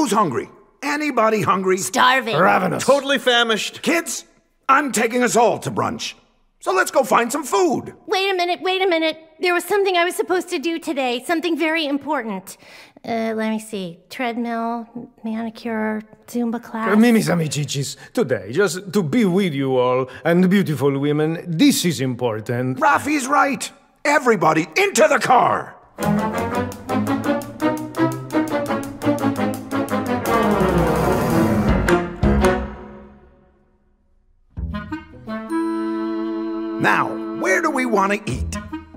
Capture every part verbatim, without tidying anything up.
Who's hungry? Anybody hungry? Starving. Ravenous. Totally famished. Kids, I'm taking us all to brunch. So let's go find some food. Wait a minute, wait a minute. There was something I was supposed to do today, something very important. Uh, let me see. Treadmill, manicure, Zumba class. Uh, Mimis amichichis, today, just to be with you all, and beautiful women, this is important. Rafi's right. Everybody into the car. Now, where do we want to eat?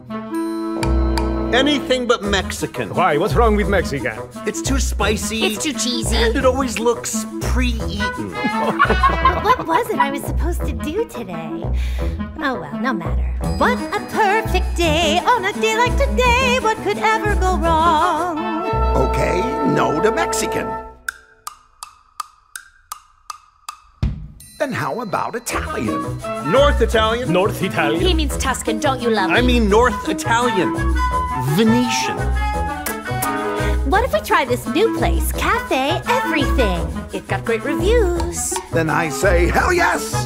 Anything but Mexican. Why? What's wrong with Mexican? It's too spicy. It's too cheesy. And it always looks pre-eaten. What was it I was supposed to do today? Oh well, no matter. What a perfect day. On a day like today, what could ever go wrong? Okay, no to Mexican. Then how about Italian? North Italian? North Italian? He means Tuscan, don't you love me? I mean North Italian. Venetian. What if we try this new place, Cafe Everything? It got great reviews. Then I say, hell yes!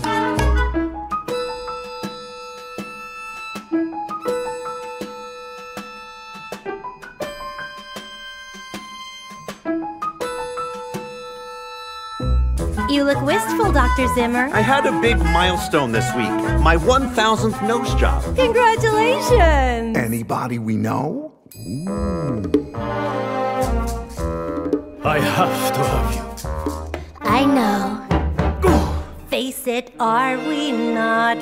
You look wistful, Doctor Zimmer. I had a big milestone this week. My one thousandth nose job. Congratulations! Anybody we know? Ooh. I have to have you. I know. Face it, are we not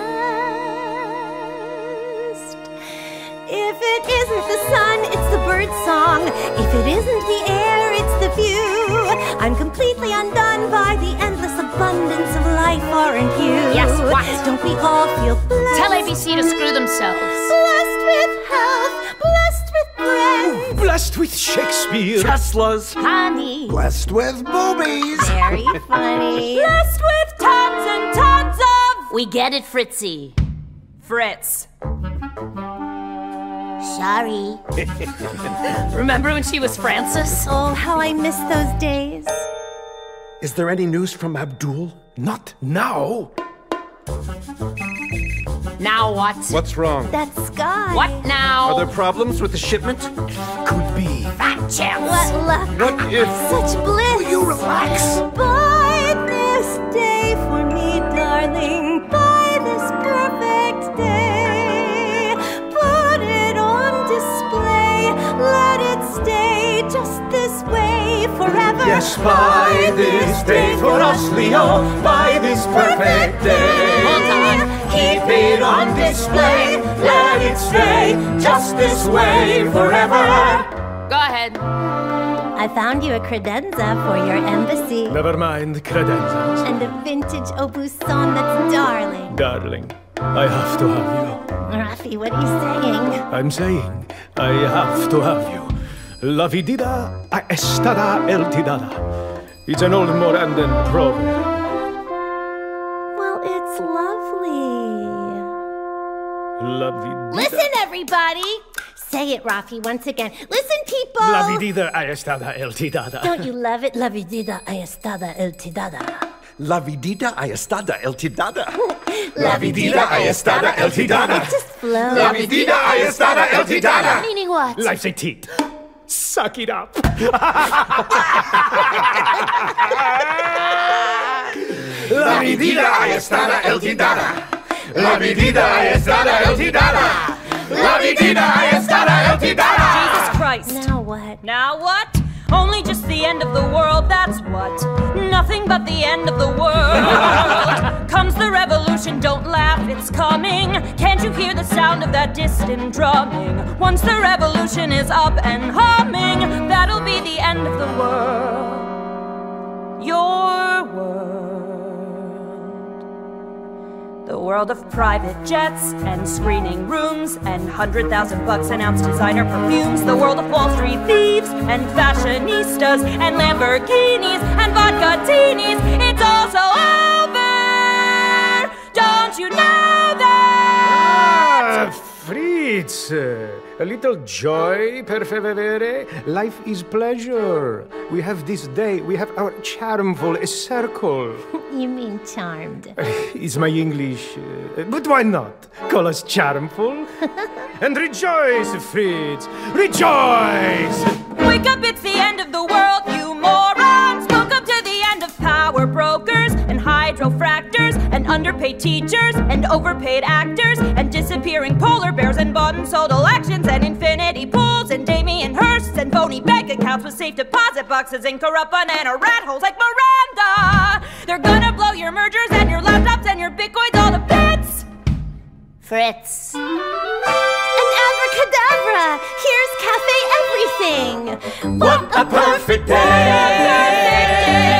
blessed? If it isn't the sun, it's the bird song. If it isn't the air, it's the view. I'm completely undone by the endless abundance of life, aren't you? Yes, what? Don't we all feel blessed? Tell A B C to screw themselves. Blessed with health, blessed with breath. Blessed with Shakespeare. Teslas. Honey. Blessed with boobies. Very funny. Blessed with tons and tons of... We get it, Fritzy. Fritz. Sorry. Remember when she was Frances? Oh, how I miss those days. Is there any news from Abdul? Not now. Now what? What's wrong? That sky. What now? Are there problems with the shipment? Could be. Fat chance. What luck. What if... Such bliss. Will you relax? Buy this day for me, darling. Buy this perfect day. Put it on display. Let it stay just this way forever. Yes, buy this day for us, Leo. Buy this perfect day. Hold on. Keep it on display. Let it stay just this way forever. Go ahead. I found you a credenza for your embassy. Never mind credenzas. And a vintage Aubusson that's darling. Darling, I have to have you. Rafi, what are you saying? I'm saying, I have to have you. La vidida a estada el tidada. It's an old Morandan proverb. Well, it's lovely. La vidida. Listen, everybody! Say it, Rafi, once again. Listen, people! La vidida a estada el tidada. Don't you love it? La vidida a estada el tidada. La vidita a estada el tidada. La vidida a estada el tidada. Just flow. La vidida a estada el tidada. Meaning what? Life's a teat. Suck it up. La vidida a estada el tidada. La vidida a estada el tidada. La vidida a estada el tidada. Jesus Christ. Now what? Now what? Only just the end of the world, that's what. Nothing but the end of the world. Comes the revolution, don't laugh, it's coming. Can't you hear the sound of that distant drumming? Once the revolution is up and humming, that'll be the end of the world. Your world. The world of private jets and screening rooms and hundred thousand bucks an ounce designer perfumes. The world of Wall Street thieves and fashionistas and Lamborghinis and vodka teenies. It's all so over. Don't you know that? Ah, Fritz. A little joy, per favore. Life is pleasure. We have this day, we have our charmful circle. You mean charmed. Is my English... Uh, but why not? Call us charmful. And rejoice, Fritz. Rejoice! Wake up, it's the end of the world, you morons! Welcome to the end of power brokers and hydrofractors and underpaid teachers and overpaid actors and disappearing polar bears and bought and sold elections and infinity pools and Damien Hirsts and phony bank accounts with safe deposit boxes and corrupt banana rat holes like Miranda. They're gonna blow your mergers and your laptops and your bitcoins all to bits. Fritz. And abracadabra! Here's Cafe Everything! What a perfect day!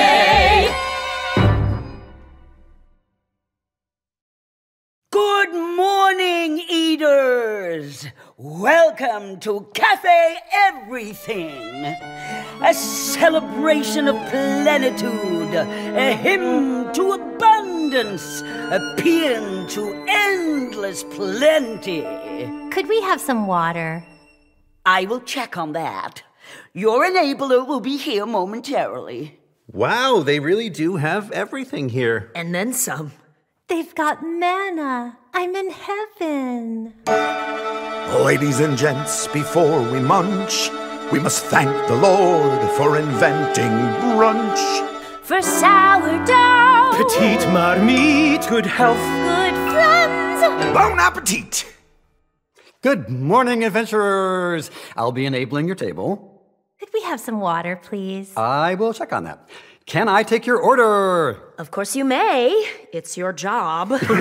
Good morning, eaters! Welcome to Cafe Everything, a celebration of plenitude, a hymn to abundance, a paean to endless plenty. Could we have some water? I will check on that. Your enabler will be here momentarily. Wow, they really do have everything here. And then some. They've got manna. I'm in heaven. Ladies and gents, before we munch, we must thank the Lord for inventing brunch. For sourdough, Petite marmite, good health. Good friends. Bon appetit! Good morning, adventurers! I'll be enabling your table. Could we have some water, please? I will check on that. Can I take your order? Of course you may. It's your job. I'll have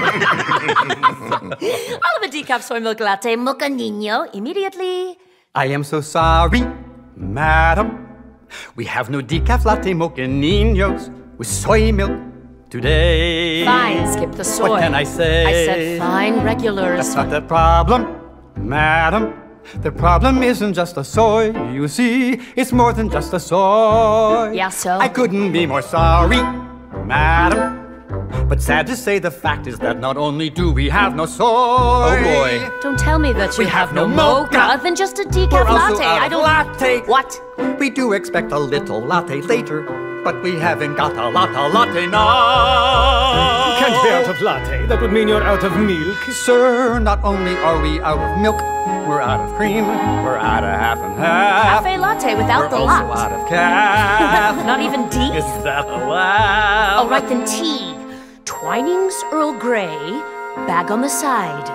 a decaf soy milk latte mocha nino immediately. I am so sorry, madam. We have no decaf latte mocha ninos with soy milk today. Fine, skip the soy. What can I say? I said fine regulars. That's not the problem, madam. The problem isn't just the soy, you see. It's more than just the soy. Yeah, so? I couldn't be more sorry, madam. But sad to say, the fact is that not only do we have no soy. Oh boy. Don't tell me that you We have no mocha. Then just a We're decaf also latte. out I of don't. latte. What? We do expect a little latte later, but we haven't got a lot of latte now. You can't be out of latte. That would mean you're out of milk. Sir, not only are we out of milk, we're out of cream, we're out of half and half. Cafe latte without we're the also lot. out of calf. Not even D? Is that allowed? All right, then tea. Twinings Earl Grey, bag on the side.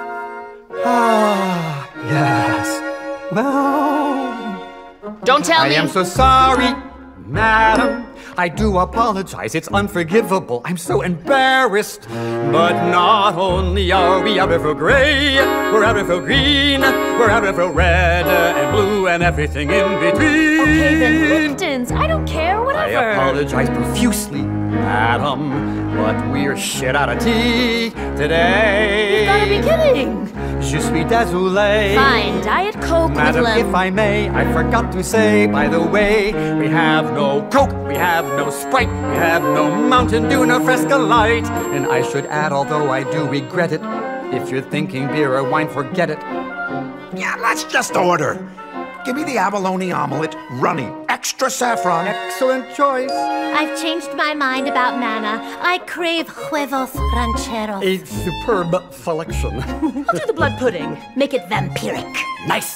Ah, yes. Well... Don't tell I me. am so sorry, madam. I do apologize, it's unforgivable. I'm so embarrassed. But not only are we out of a gray, we're out of a green, we're out of a red and blue and everything in between. Okay, then Lipton's. I don't care, I whatever. apologize profusely, madam, but we're shit out of tea today. You gotta be kidding. Je suis désolé. Fine, Diet Coke Madam, with lemon. if I may, I forgot to say, by the way, we have no Coke, we have no Sprite, we have no Mountain Dew, no Fresca Light. And I should add, although I do regret it, if you're thinking beer or wine, forget it. Yeah, let's just order. Give me the abalone omelet, runny, extra saffron. Excellent choice. I've changed my mind about manna. I crave huevos rancheros. A superb selection. I'll do the blood pudding. Make it vampiric. Nice.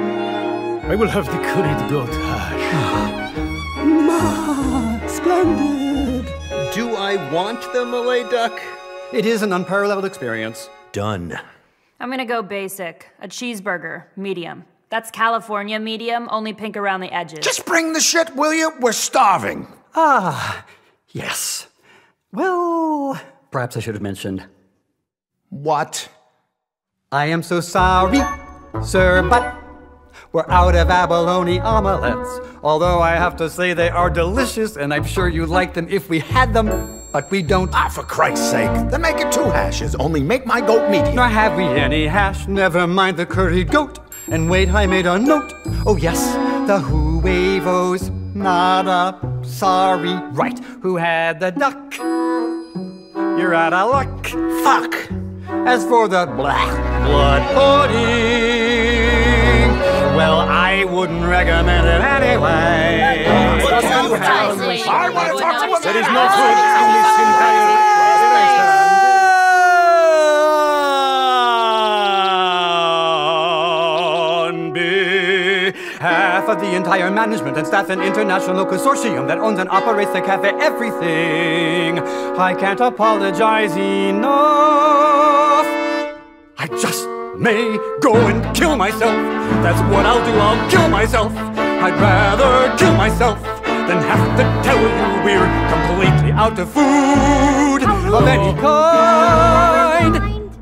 I will have the curried goat hash. Ma, splendid. Do I want the Malay duck? It is an unparalleled experience. Done. I'm gonna go basic. A cheeseburger, medium. That's California medium, only pink around the edges. Just bring the shit, will you? We're starving. Ah, yes. Well, perhaps I should have mentioned. What? I am so sorry, sir, but we're out of abalone omelets. Although I have to say they are delicious, and I'm sure you'd like them if we had them, but we don't. Ah, for Christ's sake. Then make it two hashes. Only make my goat medium. Nor have we any hash, never mind the curried goat. And wait, I made a note. Oh yes, the huevos, nada, sorry. Right, who had the duck? You're out of luck. Fuck. As for the black blood pudding, Well, I wouldn't recommend it anyway. I want to talk to him. There is no food in this entire On behalf of the entire management and staff and international consortium that owns and operates the cafe Everything, I can't apologize enough. I just may go and kill myself. That's what I'll do, I'll kill myself. I'd rather kill myself than have to tell you we're completely out of food of any kind.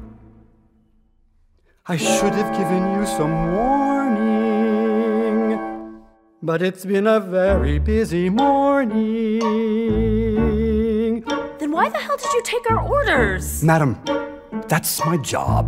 I should have given you some warning, but it's been a very busy morning. Then why the hell did you take our orders? Madam, that's my job.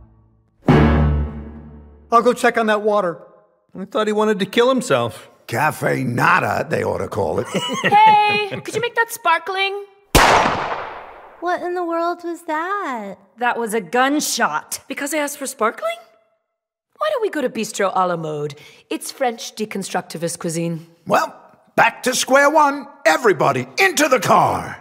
I'll go check on that water. I thought he wanted to kill himself. Cafe Nada, they ought to call it. Hey, could you make that sparkling? What in the world was that? That was a gunshot. Because I asked for sparkling? Why don't we go to Bistro a la Mode? It's French deconstructivist cuisine. Well, back to square one. Everybody into the car.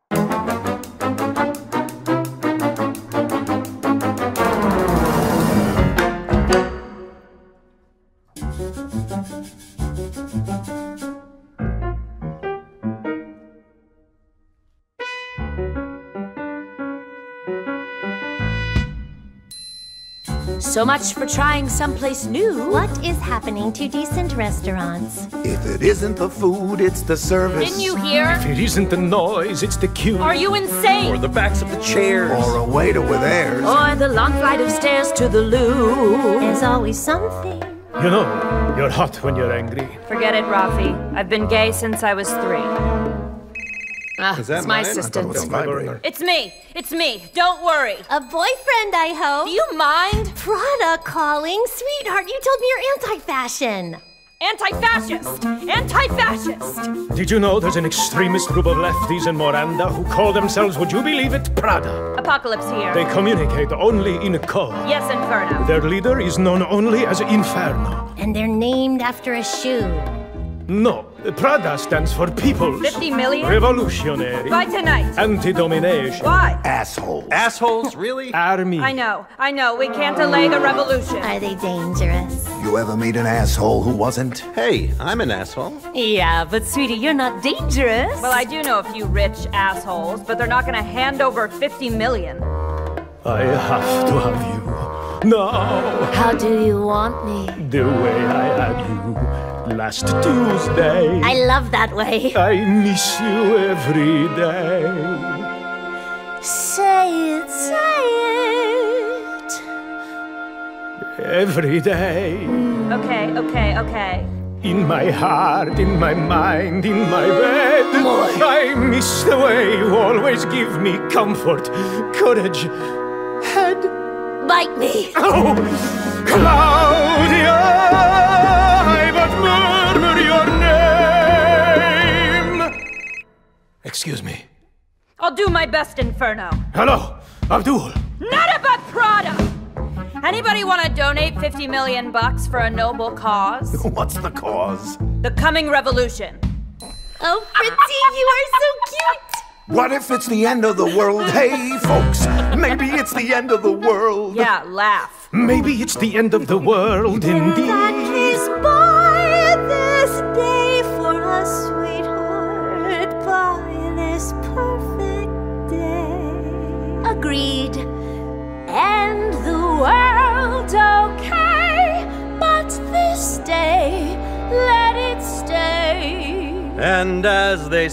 So much for trying someplace new. What is happening to decent restaurants? If it isn't the food, it's the service. Didn't you hear? If it isn't the noise, it's the queue. Are you insane? Or the backs of the chairs. Or a waiter with airs. Or the long flight of stairs to the loo. There's always something. You know, you're hot when you're angry. Forget it, Rafi. I've been gay since I was three. Ah, Is that it's my mine? I assistant. It's vibrator. It's me. It's me. Don't worry. A boyfriend, I hope. Do you mind? Prada calling. Sweetheart, you told me you're anti-fashion. Anti-fascist. Anti-fascist. Did you know there's an extremist group of lefties in Miranda who call themselves, would you believe it, Prada? Apocalypse here. They communicate only in code. Yes, Inferno. Their leader is known only as Inferno. And they're named after a shoe. No, Prada stands for People's Fifty million? Revolutionary By tonight. Anti-Domination Why? Assholes. Assholes, really? Army. I know. I know. We can't delay the revolution. Are they dangerous? You ever meet an asshole who wasn't? Hey, I'm an asshole. Yeah, but sweetie, you're not dangerous. Well, I do know a few rich assholes, but they're not going to hand over fifty million. I have to have you. No, How do you want me? the way I had you last Tuesday. I love that way. I miss you every day. Say it, say it. Every day. Okay, okay, okay. In my heart, in my mind, in my bed. I miss the way you always give me comfort, courage, head. Bite me. Oh, Claudia, I but murmur your name. Excuse me. I'll do my best, Inferno. Hello, Abdul. Not about Prada! Anybody want to donate fifty million bucks for a noble cause? What's the cause? The coming revolution. Oh, Fritzy, you are so cute. What if it's the end of the world? Hey, folks, maybe it's the end of the world. Yeah, laugh. Maybe it's the end of the world, indeed. That case, by this day for us, sweetheart, by this perfect day. Agreed. And the world okay, but this day, let it stay. And as they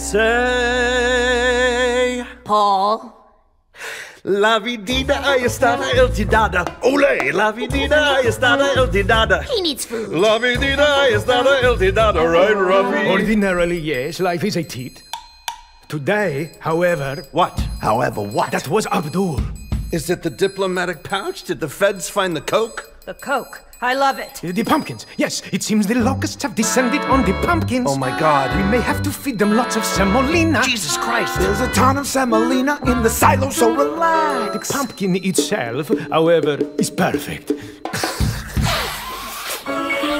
say, Paul. La vidida ahí está el tidada. Ole, la vidida ahí está el tidada. He needs food. La vidida ahí está el tidada, right, Rafi? Ordinarily, yes, life is a teat. Today, however... What? However, what? That was Abdul. Is it the diplomatic pouch? Did the feds find the coke? The Coke. I love it. The pumpkins. Yes, it seems the locusts have descended on the pumpkins. Oh my God. We may have to feed them lots of semolina. Jesus Christ. There's a ton of semolina in the silo, so relax. The pumpkin itself, however, is perfect.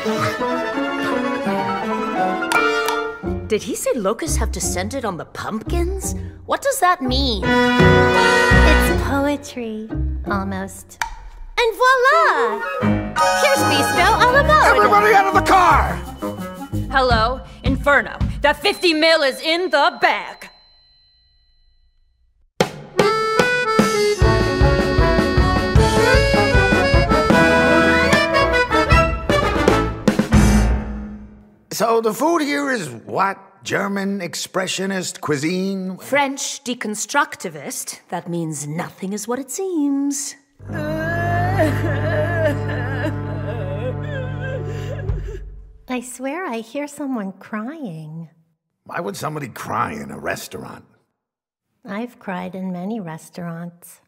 Did he say locusts have descended on the pumpkins? What does that mean? It's poetry, almost. And voila! Here's Bistro a la mode. Everybody out of the car! Hello, Inferno. That fifty mil is in the bag. So the food here is what? German expressionist cuisine? French deconstructivist. That means nothing is what it seems. I swear I hear someone crying. Why would somebody cry in a restaurant? I've cried in many restaurants.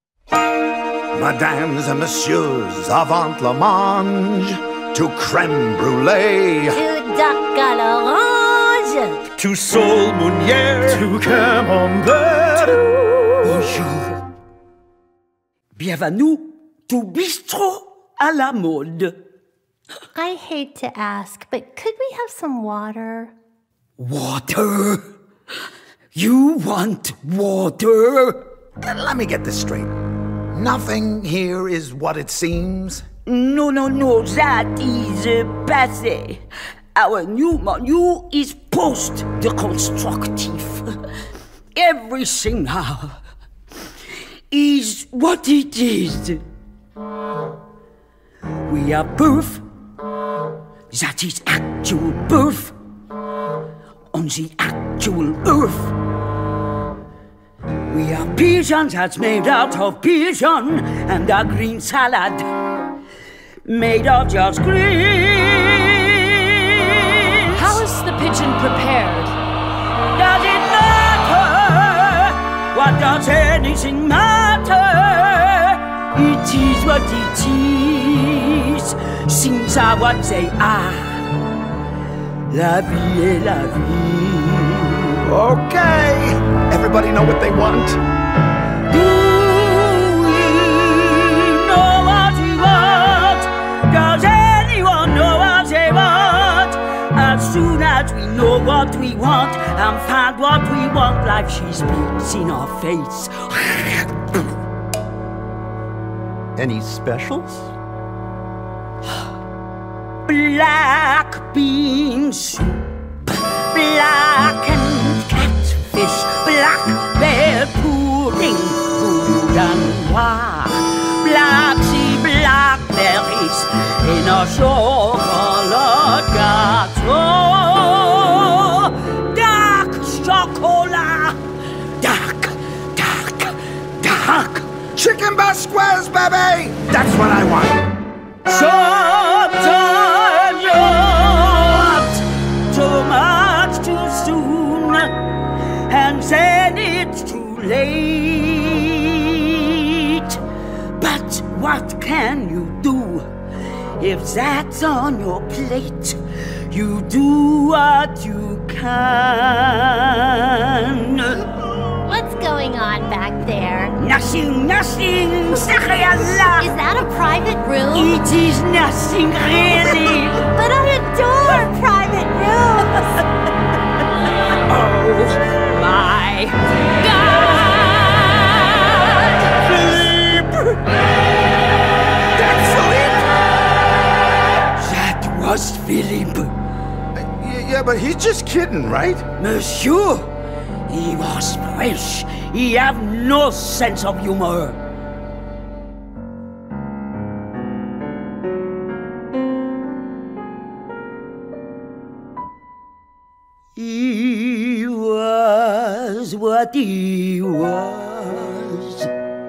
Madames and messieurs, avant la mange, to crème brûlée, To duck à l'orange. To Saul Meunier. To camembert. Bonjour. Bienvenue to Bistro à la mode. I hate to ask, but could we have some water? Water? You want water? Let me get this straight. Nothing here is what it seems? No, no, no, that is uh, passé. Our new menu is post-deconstructive. Everything now is what it is. We are birth, that is actual birth, on the actual earth. We are pigeons that's made out of pigeon, and a green salad made of just green. How is the pigeon prepared? Does it matter? What does anything matter? It is what it is. Things are what they are. La vie est la vie. Okay. Everybody know what they want? Do we know what we want? Does anyone know what they want? As soon as we know what we want and find what we want, life she speaks in our face. Any specials? Black bean soup, blackened catfish, black bear pudding, boudin noir, black sea blackberries in a chocolat gâteau, dark chocolat, dark, dark, dark. Chicken Basquez, baby! That's what I want. Sometimes you're too much too soon, and then it's too late. But what can you do if that's on your plate? You do what you can. What's going on back there? Nothing, nothing, sacré Allah. Is that a private room? It is nothing really. But I adore private rooms. Oh my God! Philippe! That's Philippe! That was Philippe. Yeah, but he's just kidding, right? Monsieur, he was fresh. He have no sense of humor. He was what he was.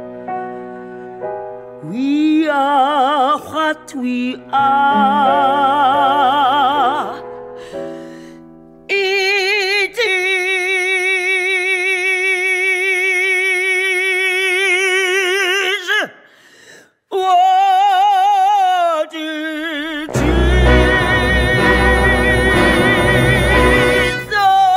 We are what we are. It is what it is.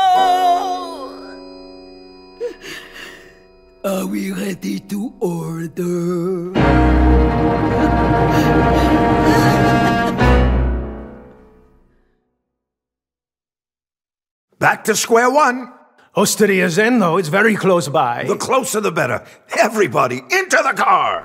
So, are we ready to order? Back to square one. Osteria Zenno is very close by. The closer the better. Everybody into the car!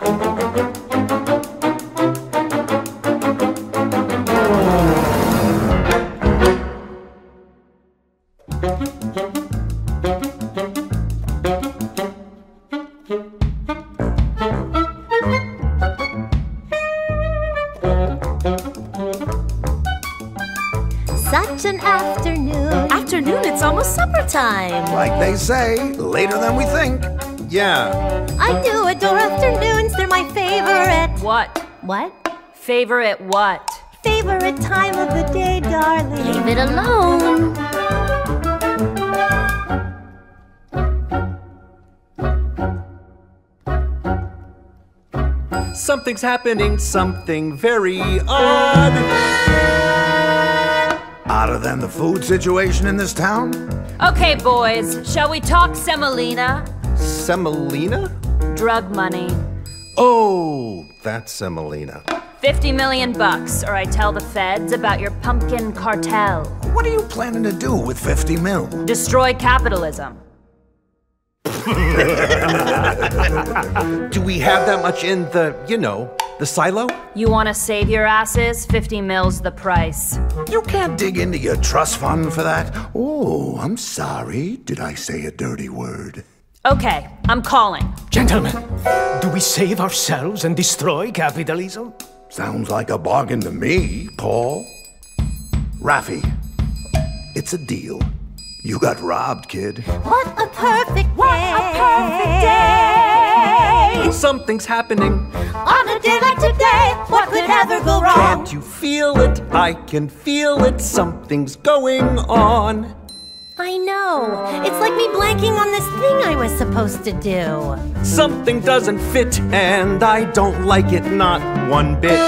Such an afternoon. Afternoon, it's almost supper time. Like they say, later than we think. Yeah. I do adore afternoons, they're my favorite. What? What? Favorite what? Favorite time of the day, darling. Leave it alone. Something's happening, something very odd. Odder than the food situation in this town? Okay, boys, shall we talk semolina? Semolina? Drug money. Oh, that's semolina. Fifty million bucks, or I tell the feds about your pumpkin cartel. What are you planning to do with fifty mil? Destroy capitalism. Do we have that much in the, you know, the silo? You want to save your asses? Fifty mil's the price. You can't dig into your trust fund for that. Oh, I'm sorry. Did I say a dirty word? Okay, I'm calling. Gentlemen, do we save ourselves and destroy capitalism? Sounds like a bargain to me, Paul. Rafi, it's a deal. You got robbed, kid. What a perfect What day. a perfect day! Something's happening. On a day like today, what could ever go wrong? Can't you feel it? I can feel it. Something's going on. I know. It's like me blanking on this thing I was supposed to do. Something doesn't fit, and I don't like it, not one bit.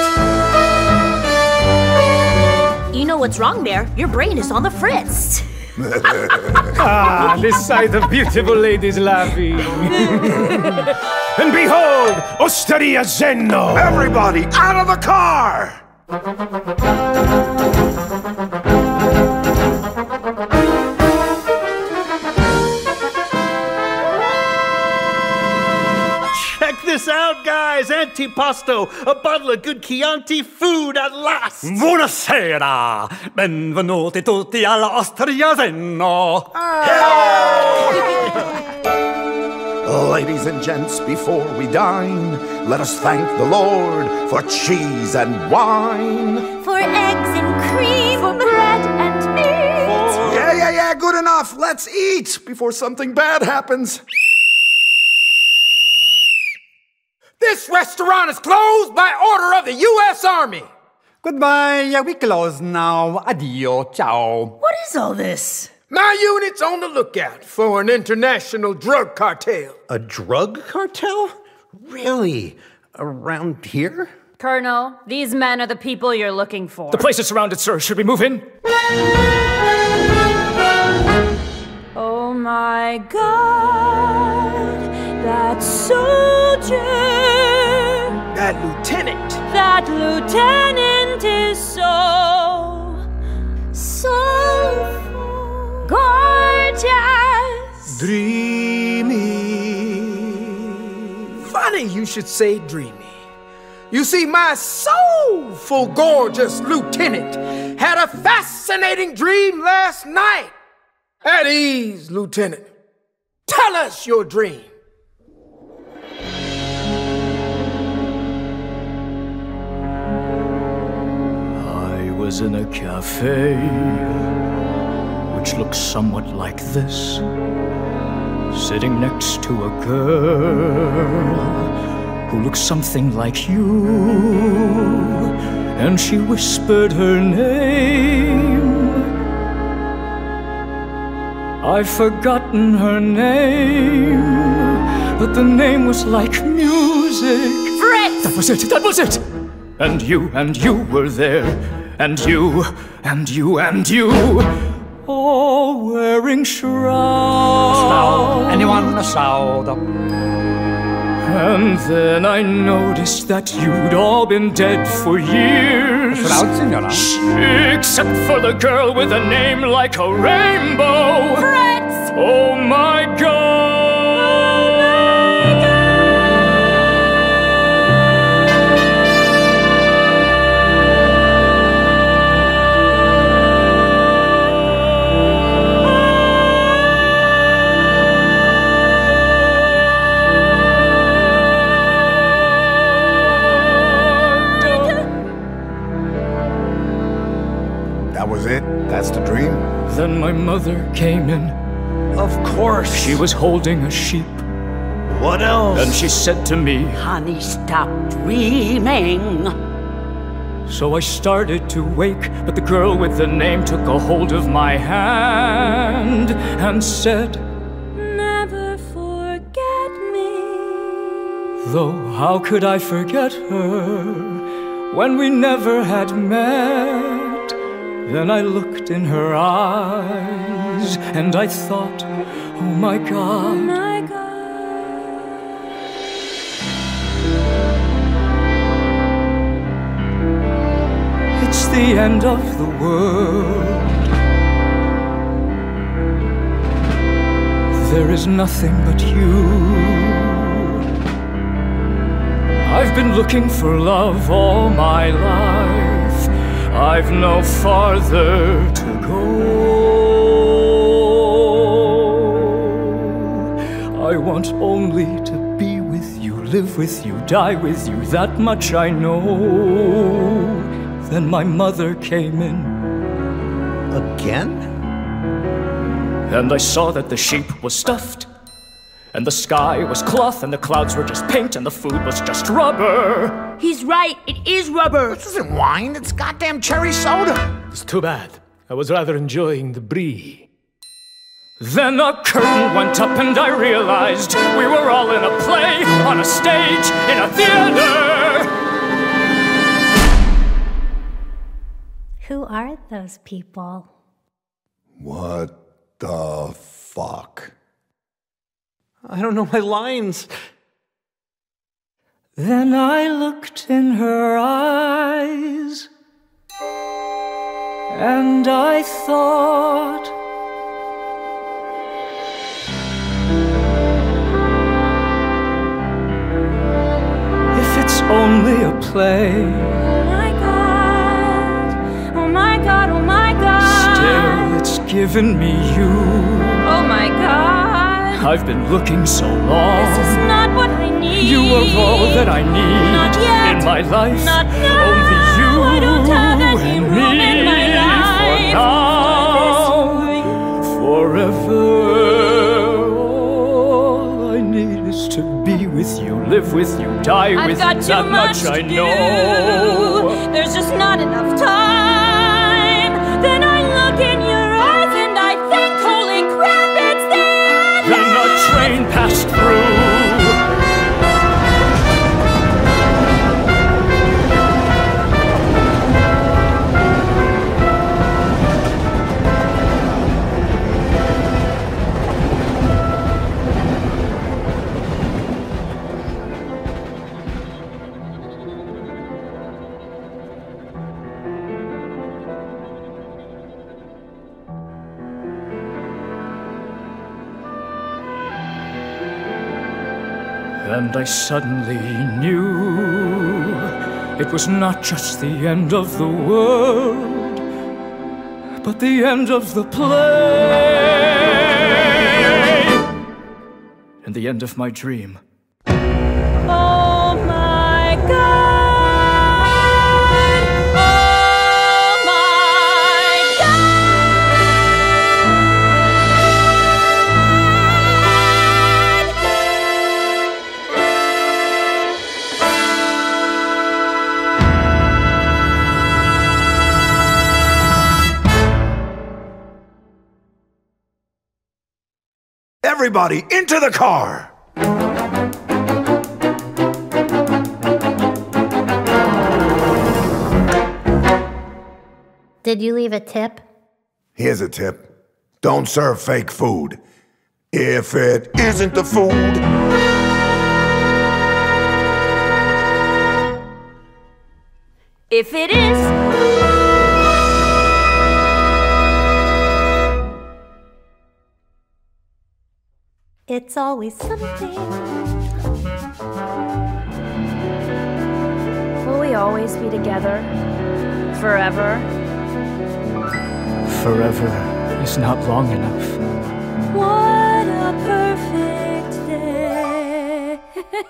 You know what's wrong, Mayor? Your brain is on the fritz. Ah, this sight of beautiful ladies laughing. And behold, Osteria Zenno! Everybody out of the car! Check this out, guys. Antipasto, a bottle of good Chianti food at last. Buonasera! Benvenuti tutti alla Osteria Zenno! Ladies and gents, before we dine, let us thank the Lord for cheese and wine. For eggs and cream. For bread and meat. Yeah, yeah, yeah, good enough. Let's eat before something bad happens. This restaurant is closed by order of the U S Army. Goodbye, yeah, we close now. Addio, ciao. What is all this? My unit's on the lookout for an international drug cartel. A drug cartel? Really? Around here? Colonel, these men are the people you're looking for. The place is surrounded, sir. Should we move in? Oh my God, that soldier. That lieutenant. That lieutenant is so, so gorgeous. Dreamy. Funny you should say dreamy. You see, my soulful, gorgeous lieutenant had a fascinating dream last night. At ease, Lieutenant. Tell us your dream. I was in a cafe which looks somewhat like this, sitting next to a girl who looks something like you, and she whispered her name. I've forgotten her name, but the name was like music. Fritz! That was it, that was it! And you, and you were there, and you, and you, and you, all wearing shrouds. Anyone a shroud? And then I noticed that you'd all been dead for years. Except for the girl with a name like a rainbow. Fritz! Oh my God! That's the dream? Then my mother came in. Of course. She was holding a sheep. What else? And she said to me, "Honey, stop dreaming." So I started to wake, but the girl with the name took a hold of my hand and said, "Never forget me." Though how could I forget her when we never had met? Then I looked in her eyes and I thought, oh my God, oh my God. It's the end of the world. There is nothing but you. I've been looking for love all my life. I've no farther to go. I want only to be with you, live with you, die with you, that much I know. Then my mother came in. Again? And I saw that the sheep was stuffed, and the sky was cloth, and the clouds were just paint, and the food was just rubber. He's right, it is rubber. This isn't wine, it's goddamn cherry soda. It's too bad. I was rather enjoying the brie. Then a curtain went up and I realized we were all in a play, on a stage, in a theater. Who are those people? What the fuck? I don't know my lines. Then I looked in her eyes, and I thought, if it's only a play, oh my God, oh my God, oh my God, still it's given me you. Oh my God. I've been looking so long. This is not what I need. You are all that I need. Not yet. In my life. Not now. Only you I don't have any and room me. in my life. For now. Forever. All I need is to be with you, live with you, die I've with got you. too That much, much I to know. Do. There's just not enough time. Then I look in your eyes and I think, holy crap, it's there. Then a train passed through. And I suddenly knew it was not just the end of the world, but the end of the play, and the end of my dream. Oh my God. Everybody into the car! Did you leave a tip? Here's a tip. Don't serve fake food. If it isn't the food, If it is, it's always something. will we always be together? Forever? Forever is not long enough. What a perfect day.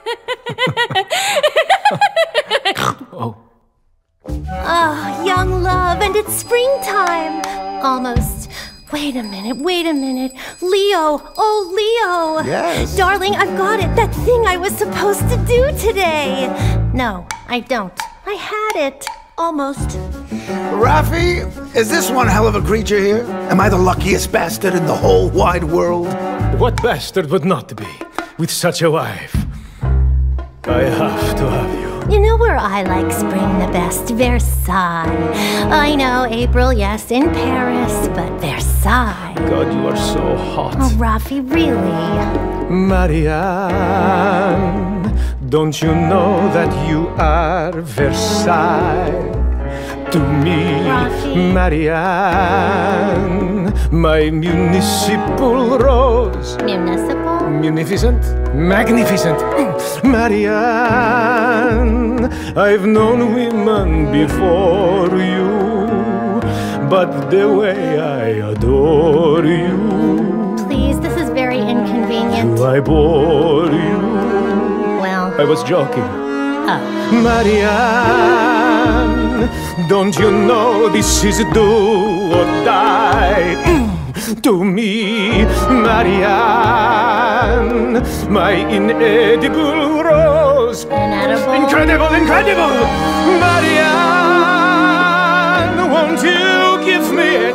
Oh. Ah, young love, and it's springtime. Almost. Wait a minute, wait a minute. Leo, oh, Leo. Yes? Darling, I've got it. That thing I was supposed to do today. No, I don't. I had it. Almost. Rafi, is this one hell of a creature here? Am I the luckiest bastard in the whole wide world? What bastard would not be, with such a wife? I have to have you. You know where I like spring the best? Versailles. I know, April, yes, in Paris, but Versailles. God, you are so hot. Oh, Rafi, really? Marianne, don't you know that you are Versailles? To me, Rafi. Marianne, my municipal rose. Municipal? Munificent? Magnificent. Marianne, I've known women before you, but the way I adore you. Please, this is very inconvenient. Do I bore you? Well, I was joking. oh. Marianne, don't you know this is do or die? To me, Marianne, my inedible rose. Inedible? Incredible, incredible! Marianne, won't you give me a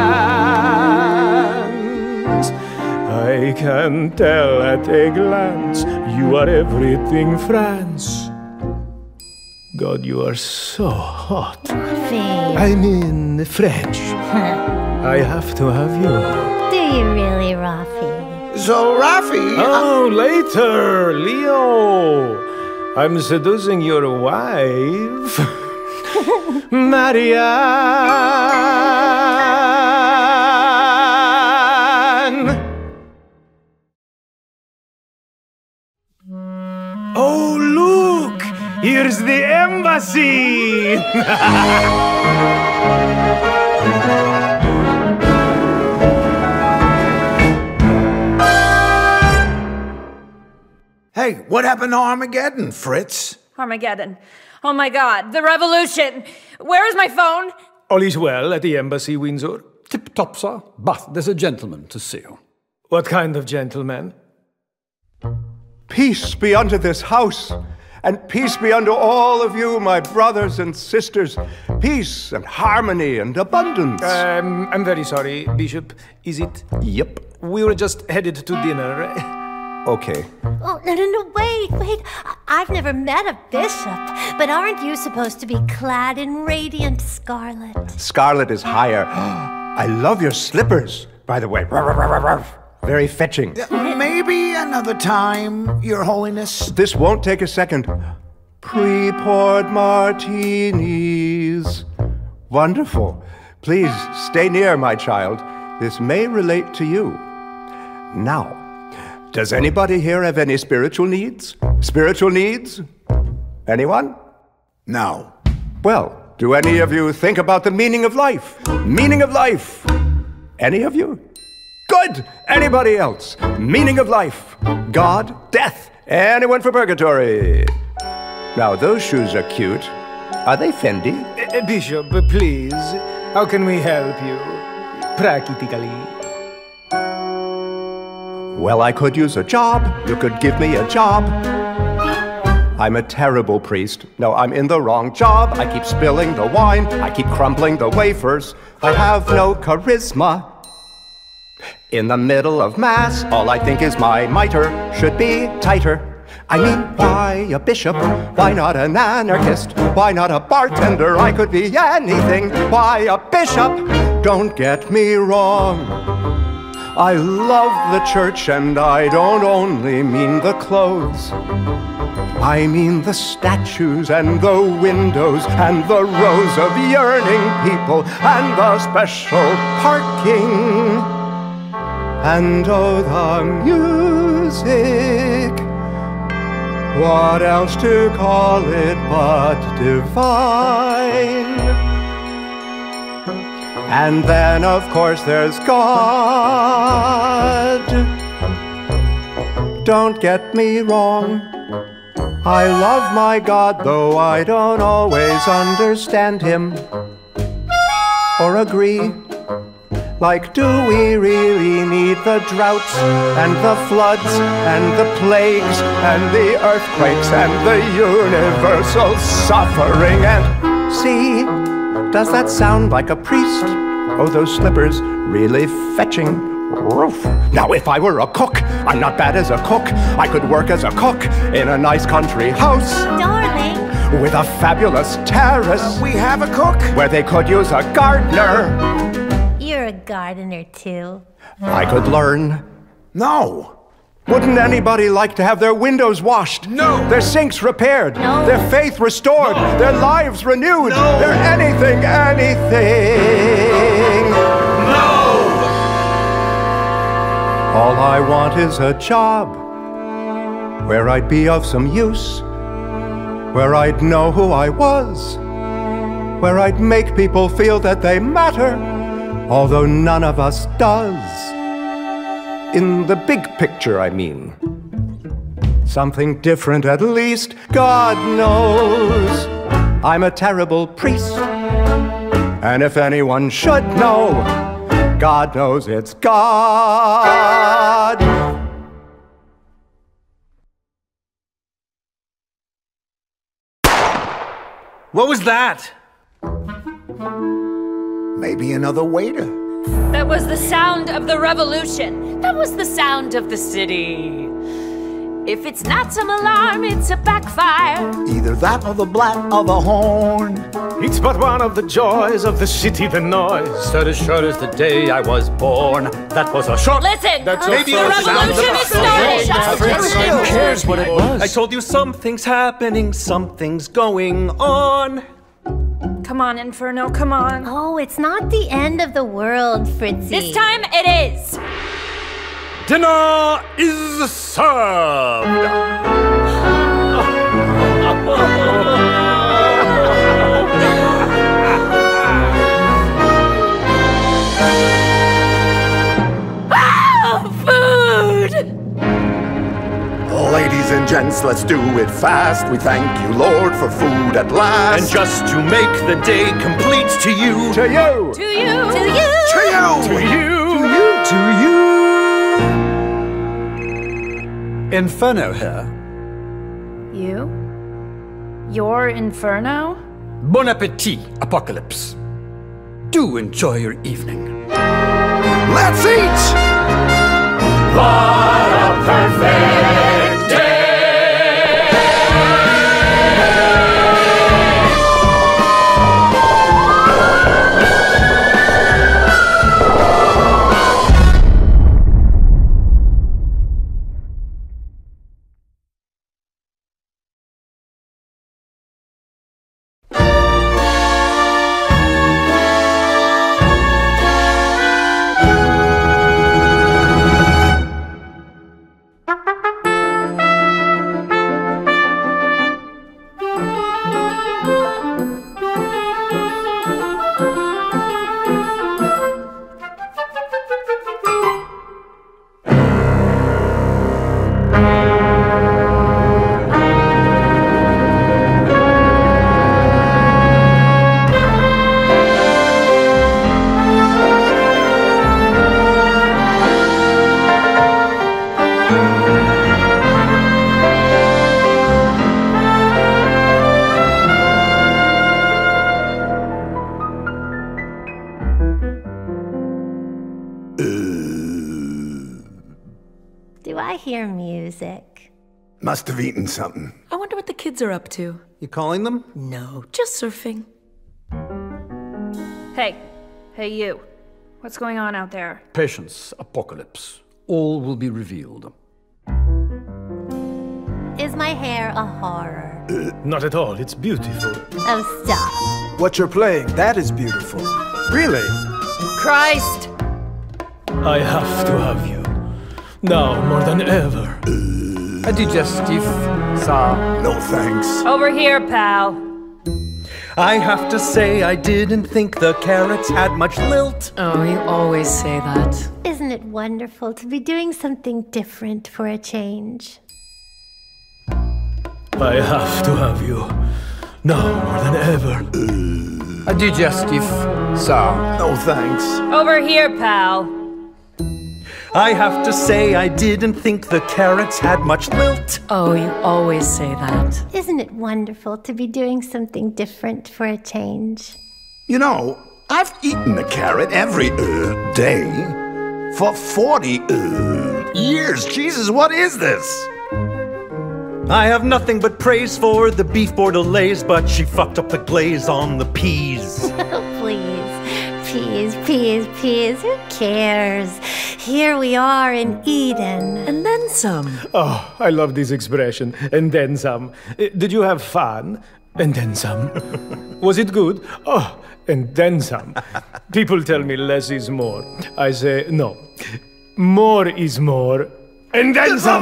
chance? I can tell at a glance you are everything France. God, you are so hot. Rafi. I mean French. I have to have you. Do you really, Rafi? So, Rafi... Oh, later, Leo. I'm seducing your wife. Marianne. Oh, look! Here's the embassy! Hey, what happened to Armageddon, Fritz? Armageddon. Oh my God, the revolution. Where is my phone? All is well at the embassy, Windsor. Tip-top, sir. But there's a gentleman to see you. What kind of gentleman? Peace be unto this house, and peace be unto all of you, my brothers and sisters. Peace and harmony and abundance. Um, I'm very sorry, Bishop. Is it? Yep. We were just headed to dinner. Okay. Oh, no, no, no, wait, wait. I- I've never met a bishop, but aren't you supposed to be clad in radiant scarlet? Scarlet is higher. I love your slippers, by the way. Very fetching. Maybe another time, Your Holiness. This won't take a second. Pre-poured martinis. Wonderful. Please stay near, my child. This may relate to you. Now, does anybody here have any spiritual needs? Spiritual needs? Anyone? No. Well, do any of you think about the meaning of life? Meaning of life? Any of you? Good! Anybody else? Meaning of life? God? Death? Anyone for purgatory? Now, those shoes are cute. Are they Fendi? Uh, Bishop, please. How can we help you? Practically. Well, I could use a job. You could give me a job. I'm a terrible priest. No, I'm in the wrong job. I keep spilling the wine. I keep crumbling the wafers. I have no charisma. In the middle of Mass, all I think is my mitre should be tighter. I mean, why a bishop? Why not an anarchist? Why not a bartender? I could be anything. Why a bishop? Don't get me wrong. I love the church, and I don't only mean the clothes. I mean the statues and the windows and the rows of yearning people and the special parking. And oh, the music. What else to call it but divine? And then, of course, there's God. Don't get me wrong. I love my God, though I don't always understand him or agree. Like, do we really need the droughts and the floods and the plagues and the earthquakes and the universal suffering? And see, does that sound like a priest? Oh, those slippers really fetching. Roof. Now, if I were a cook, I'm not bad as a cook. I could work as a cook in a nice country house. Darling. With a fabulous terrace. We have a cook. Where they could use a gardener. You're a gardener, too. I could learn. No. Wouldn't anybody like to have their windows washed? No. Their sinks repaired? No. Their faith restored? No. Their lives renewed? No. Their anything, anything? No. All I want is a job where I'd be of some use, where I'd know who I was, where I'd make people feel that they matter, although none of us does. In the big picture, I mean. Something different at least, God knows. I'm a terrible priest, and if anyone should know, God knows it's God. What was that? Maybe another waiter. That was the sound of the revolution. That was the sound of the city. If it's not some alarm, it's a backfire. Either that or the blast of a horn. It's but one of the joys of the city, the noise. Stood as sure as the day I was born. That was a short. Listen, That's the maybe revolution is started. Just listen. Who cares what it was? I told you something's happening, something's going on. Come on, Inferno, come on. Oh, it's not the end of the world, Fritzy. This time it is. Dinner is served. Ladies and gents, let's do it fast. We thank you, Lord, for food at last. And just to make the day complete, to you, To you! To you. To you. To you. to you, To you. Inferno here. You? You're Inferno? Bon appetit, Apocalypse. Do enjoy your evening. Let's eat. What a perfect day! Do I hear music? Must have eaten something. I wonder what the kids are up to. You calling them? No, just surfing. Hey. Hey, you. What's going on out there? Patience, apocalypse. All will be revealed. Is my hair a horror? Uh, not at all. It's beautiful. Oh, stop. What you're playing, that is beautiful. Really? Christ! I have to have you. Now more than ever. A digestif, sir. No thanks. Over here, pal. I have to say I didn't think the carrots had much lilt. Oh, you always say that. Isn't it wonderful to be doing something different for a change? I have to have you. Now more than ever. A digestif, sir. No thanks. Over here, pal. I have to say I didn't think the carrots had much lilt. Oh, you always say that. Isn't it wonderful to be doing something different for a change? You know, I've eaten a carrot every uh, day for forty uh, years. Jesus, what is this? I have nothing but praise for the beef bordelaise, but she fucked up the glaze on the peas. Please. Peas, peas, peas, who cares? Here we are in Eden. And then some. Oh, I love this expression. And then some. Uh, did you have fun? And then some. Was it good? Oh, and then some. People tell me less is more. I say no. More is more. And then some.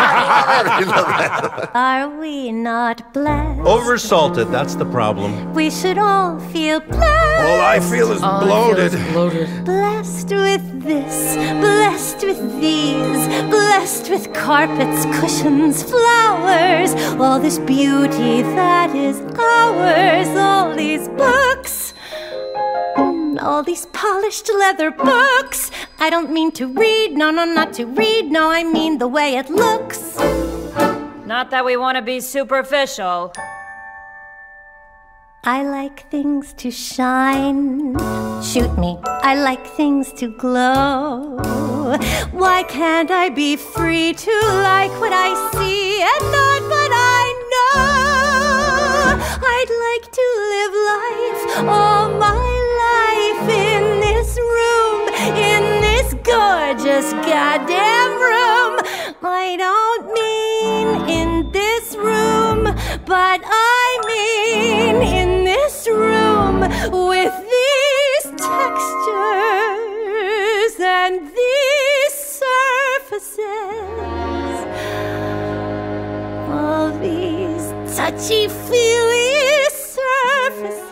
Are we not blessed? Oversalted, that's the problem. We should all feel blessed. All I feel is All bloated. I feel is bloated. Blessed with this, blessed with these, blessed with carpets, cushions, flowers, all this beauty that is ours, all these books, mm, all these polished leather books. I don't mean to read, no, no, not to read, no, I mean the way it looks. Not that we want to be superficial. I like things to shine. Shoot me. I like things to glow. Why can't I be free to like what I see and not what I know? I'd like to live life, all my life, in this room, in this gorgeous goddamn room. I don't mean in this room, but I mean in this room with these textures and these surfaces, all these touchy-feely surfaces.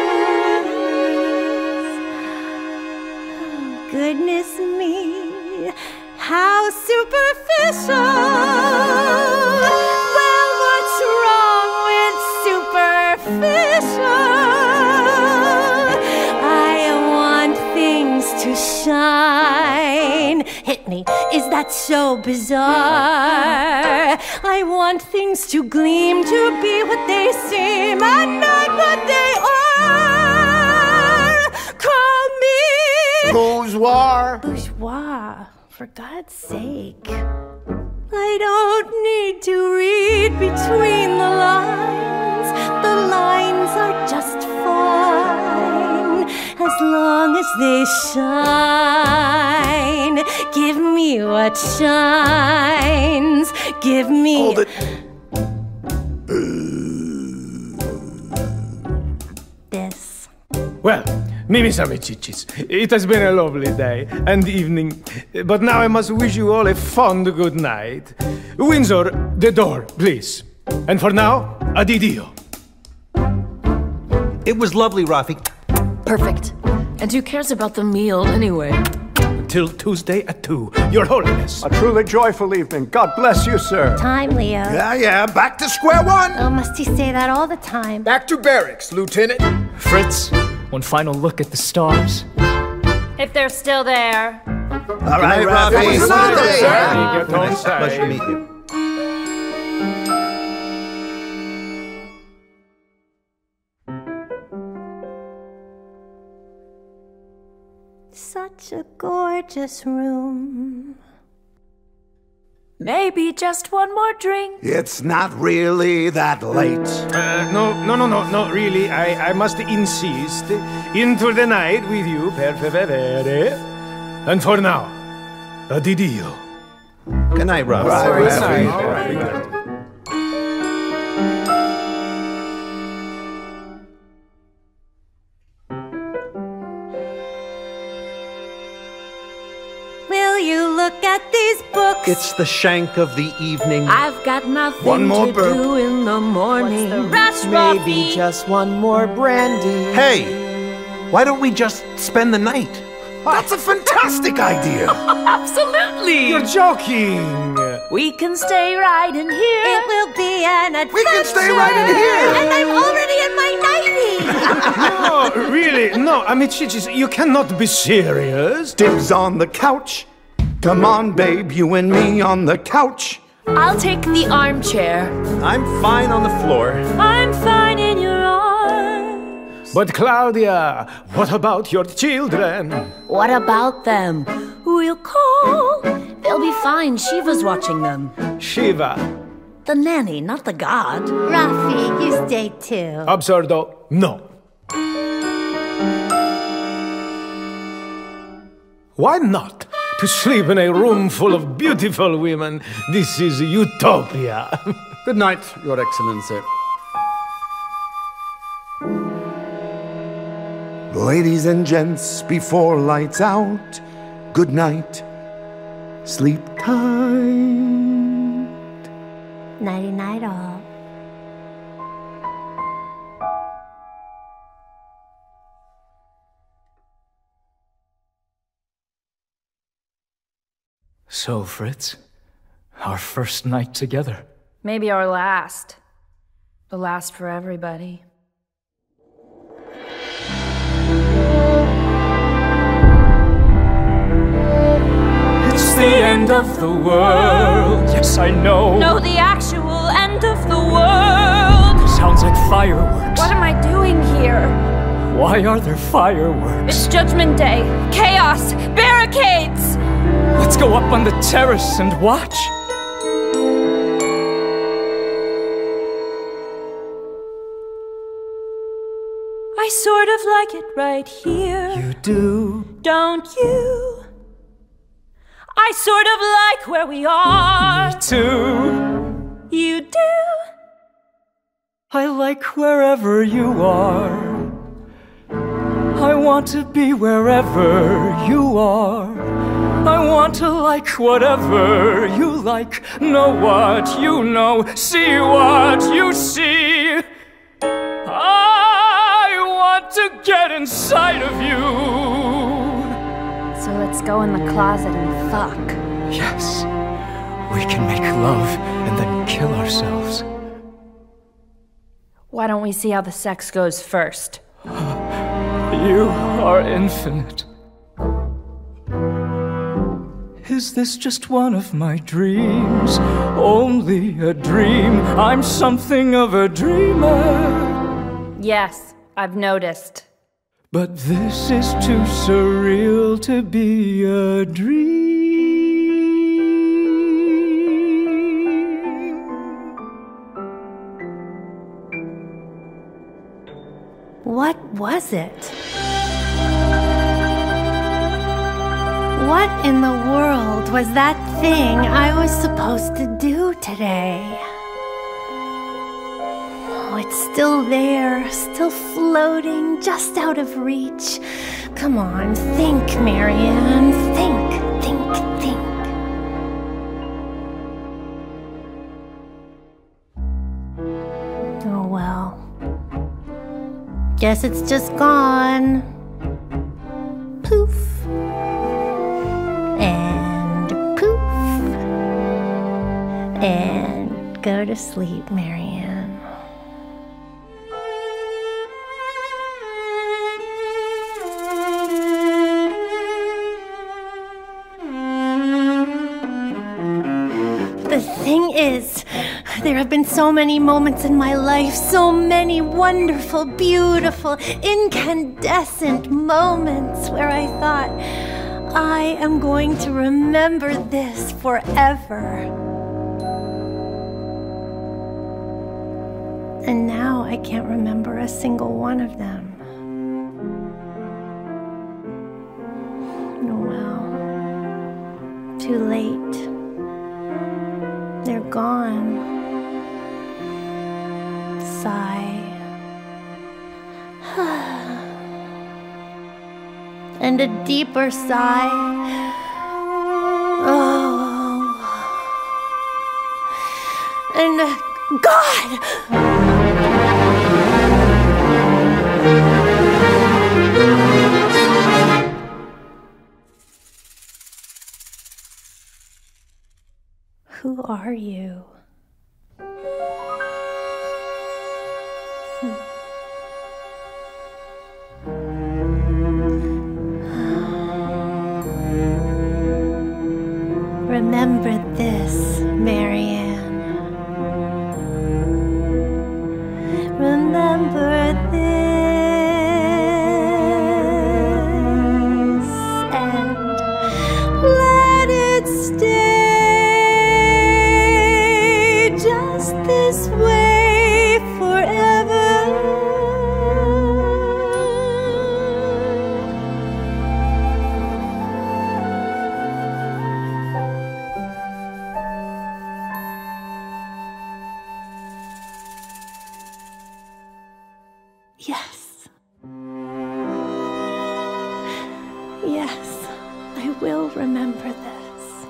Oh, goodness me, how superficial. Well, what's wrong with superficial? I want things to shine. Hit me, is that so bizarre? I want things to gleam, to be what they seem and not what they are. Call me Bourgeois. bourgeois, for God's sake. I don't need to read between the lines. The lines are just fine as long as they shine. Give me what shines. Give me. Hold it. This. Well, Mimis Amicicis, it has been a lovely day and evening, but now I must wish you all a fond good night. Windsor, the door, please. And for now, adidio. It was lovely, Rafi. Perfect. And who cares about the meal anyway? Until Tuesday at two, Your Holiness. A truly joyful evening. God bless you, sir. Time, Leo. Yeah, yeah, back to square one. Oh, must he say that all the time? Back to barracks, Lieutenant. Fritz, one final look at the stars. If they're still there. All right, Rafi. was Sunday. Get on Nice pleasure to side. meet you. Such a gorgeous room. Maybe just one more drink. It's not really that late. Uh, no, no, no, no, no, really, I, I must insist. Into the night with you, per favore. And for now, addio. Good night, Russ. Right, Good right, night. all right, we got it. Will you look at these books? It's the shank of the evening. I've got nothing One more to burp. do in the morning. Rush, Maybe Ruffy. just one more brandy. Hey, why don't we just spend the night? That's a fantastic idea. Absolutely! You're joking! We can stay right in here. It will be an adventure. We can stay right in here. And I'm already in my nightie. No, really, no, Amichis, you cannot be serious. Dibs on the couch. Come on, babe, you and me on the couch. I'll take the armchair. I'm fine on the floor. I'm fine in your arms. But Claudia, what about your children? What about them? We'll call. They'll be fine. Shiva's watching them. Shiva. The nanny, not the god. Ruffy, you stay too. Absurdo, no. Why not? To sleep in a room full of beautiful women. This is utopia. Good night, Your Excellency. Ladies and gents, before lights out, good night. Sleep tight. Nighty night all. So, Fritz, our first night together. Maybe our last. The last for everybody. It's the end of the world. Yes, I know. No, the actual end of the world. Sounds like fireworks. What am I doing here? Why are there fireworks? It's Judgment Day. Chaos. Barricades. Let's go up on the terrace and watch. I sort of like it right here. You do? Don't you? I sort of like where we are. Me too. You do? I like wherever you are. I want to be wherever you are. I want to like whatever you like. Know what you know. See what you see. I want to get inside of you. So let's go in the closet and fuck. Yes. We can make love and then kill ourselves. Why don't we see how the sex goes first? You are infinite. Is this just one of my dreams? Only a dream. I'm something of a dreamer. Yes, I've noticed. But this is too surreal to be a dream. What was it? What in the world was that thing I was supposed to do today? Oh, it's still there, still floating, just out of reach. Come on, think, Marianne, think, think, think. Oh well. Guess it's just gone. Poof. And poof. And go to sleep, Marianne. The thing is, there have been so many moments in my life, so many wonderful, beautiful, incandescent moments where I thought, I am going to remember this forever. And now I can't remember a single one of them. Well, too late. They're gone. Sigh. And a deeper sigh. Oh. And uh, God! Who are you? Hmm. Remember this, Marianne. Remember this and let it stay just this way forever. Yes. Yes, I will remember this.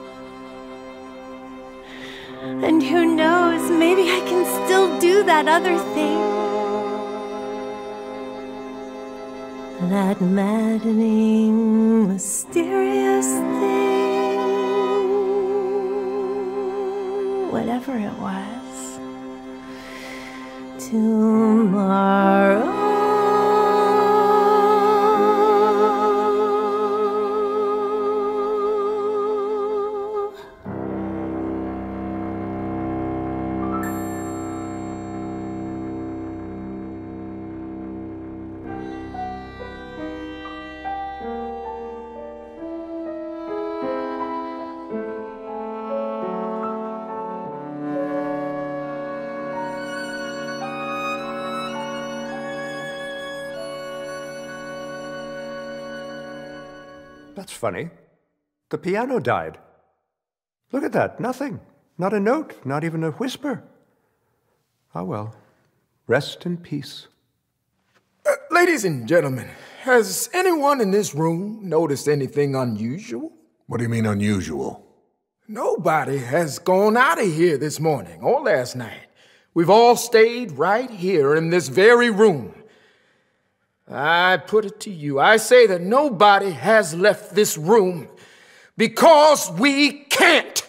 And who knows, maybe I can still do that other thing. That maddening, mysterious thing. Whatever it was. Tomorrow. That's funny. The piano died. Look at that, nothing. Not a note, not even a whisper. Ah, well. Rest in peace. Uh, ladies and gentlemen, has anyone in this room noticed anything unusual? What do you mean unusual? Nobody has gone out of here this morning or last night. We've all stayed right here in this very room. I put it to you, I say that nobody has left this room because we can't.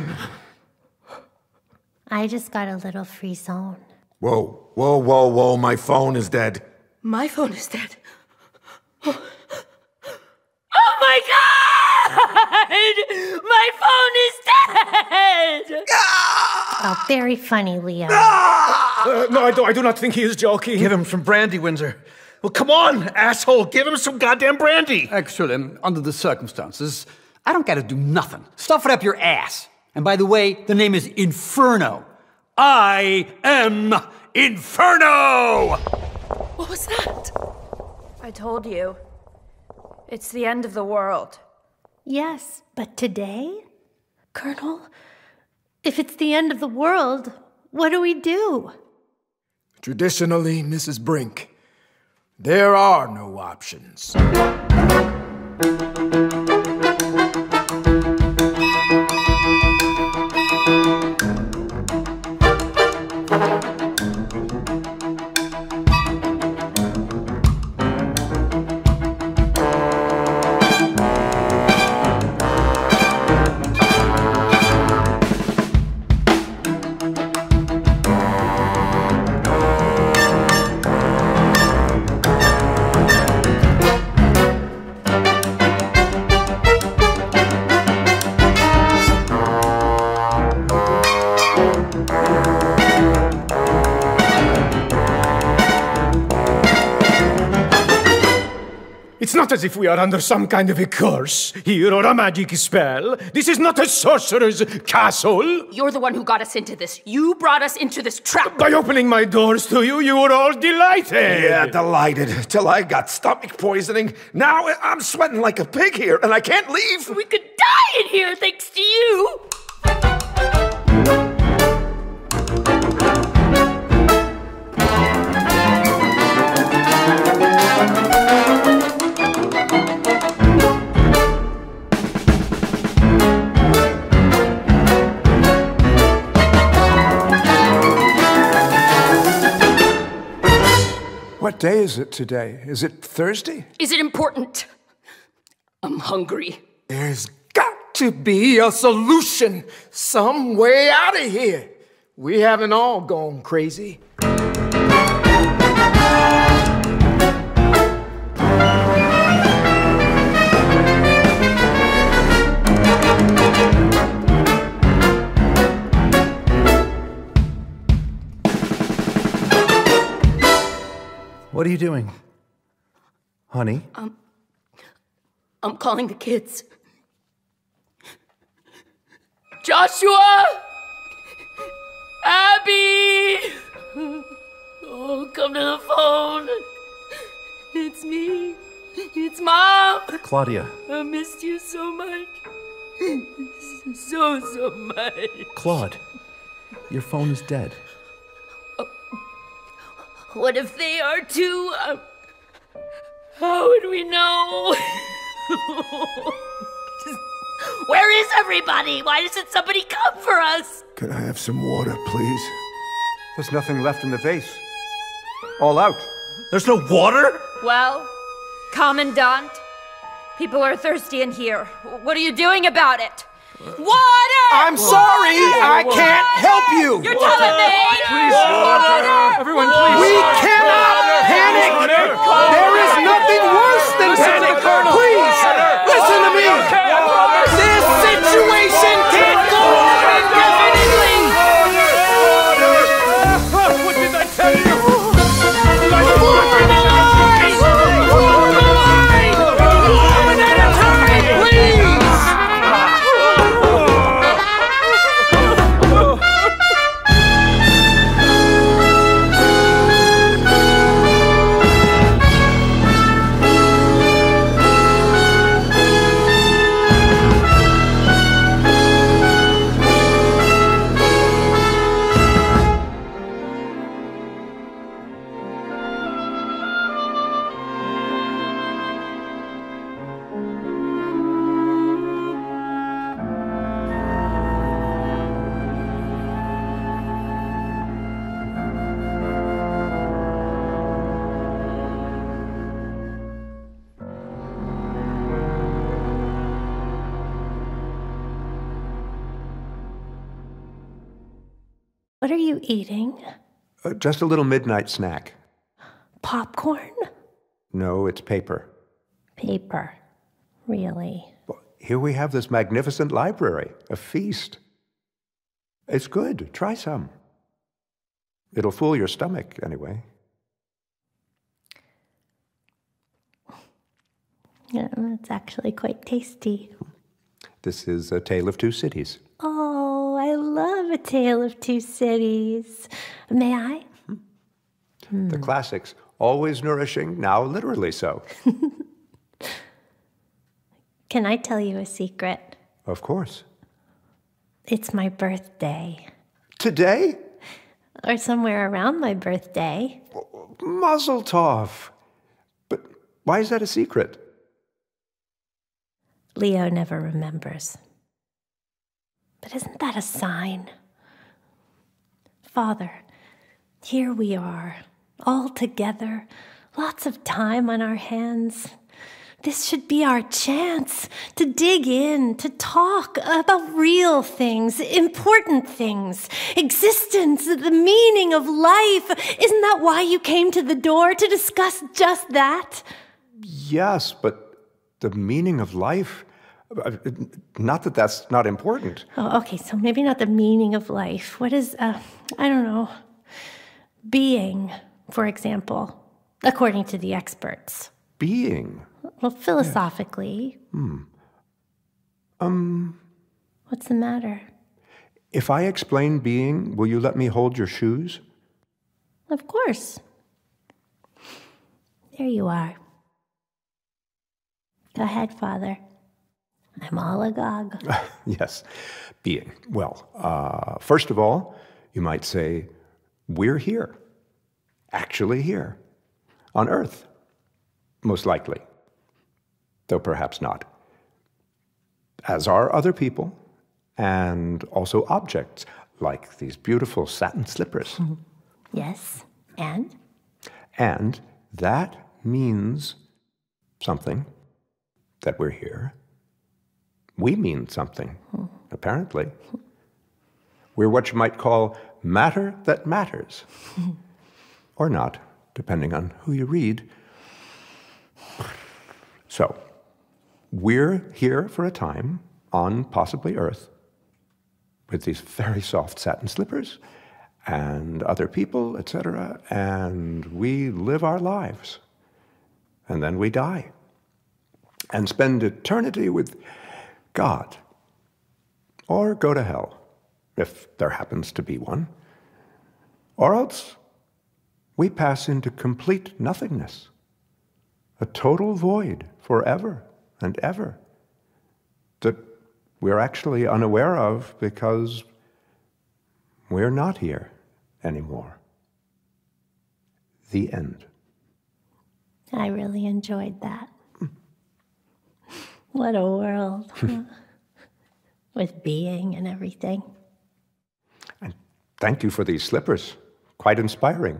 I just got a little free zone. Whoa, whoa, whoa, whoa, my phone is dead. My phone is dead. Oh, oh my God! My phone is dead! Oh, very funny, Leo. Uh, no, I do, I do not think he is joking. Give him some brandy, Windsor. Well, come on, asshole. Give him some goddamn brandy. Actually, under the circumstances, I don't gotta do nothing. Stuff it up your ass. And by the way, the name is Inferno. I am Inferno! What was that? I told you. It's the end of the world. Yes, but today? Colonel, if it's the end of the world, what do we do? Traditionally, Missus Brink, there are no options. not as if we are under some kind of a curse here or a magic spell. This is not a sorcerer's castle. You're the one who got us into this. You brought us into this trap. By opening my doors to you, you were all delighted. Yeah, delighted. Till I got stomach poisoning. Now I'm sweating like a pig here, and I can't leave. We could die in here thanks to you. What day is it today? Is it Thursday? Is it important? I'm hungry. There's got to be a solution. Some way out of here. We haven't all gone crazy. What are you doing? Honey? Um, I'm calling the kids. Joshua! Abby! Oh, come to the phone. It's me. It's Mom. Claudia. I missed you so much. So, so much. Claude, your phone is dead. What if they are too? Um, how would we know? Where is everybody? Why doesn't somebody come for us? Could I have some water, please? There's nothing left in the vase. All out. There's no water? Well, Commandant, people are thirsty in here. What are you doing about it? Water! I'm sorry, I can't help you. You're telling me? Please, water! Everyone, please. We cannot panic. There is nothing worse than panic. Please, listen to me. This situation can't go on indefinitely. What did I tell you? One at a time, please. What are you eating? Uh, just a little midnight snack. Popcorn? No, it's paper. Paper. Really? Well, here we have this magnificent library, a feast. It's good. Try some. It'll fool your stomach, anyway. Yeah, it's actually quite tasty. This is A Tale of Two Cities. Oh, I love A Tale of Two Cities. May I? Hmm. The classics, always nourishing, now literally so. Can I tell you a secret? Of course. It's my birthday. Today? Or somewhere around my birthday. Mazel tov. But why is that a secret? Leo never remembers. But isn't that a sign? Father, here we are, all together, lots of time on our hands. This should be our chance to dig in, to talk about real things, important things, existence, the meaning of life. Isn't that why you came to the door, to discuss just that? Yes, but the meaning of life? Not that that's not important. Oh, okay, so maybe not the meaning of life. What is, uh, I don't know, being, for example, according to the experts? Being? Well, philosophically. Hmm. Um... What's the matter? If I explain being, will you let me hold your shoes? Of course. There you are. Go ahead, Father. I'm all agog. Yes, being. Well, uh, first of all, you might say, we're here. Actually here. On Earth. Most likely. Though perhaps not. As are other people, and also objects, like these beautiful satin slippers. Yes, and? And that means something, that we're here. We mean something, apparently. We're what you might call matter that matters. Or not, depending on who you read. So, we're here for a time, on possibly Earth, with these very soft satin slippers, and other people, et cetera, and we live our lives. And then we die. And spend eternity with God. Or go to hell, if there happens to be one. Or else we pass into complete nothingness. A total void forever and ever. That we're actually unaware of because we're not here anymore. The end. I really enjoyed that. What a world. Huh? With being and everything. And thank you for these slippers. Quite inspiring.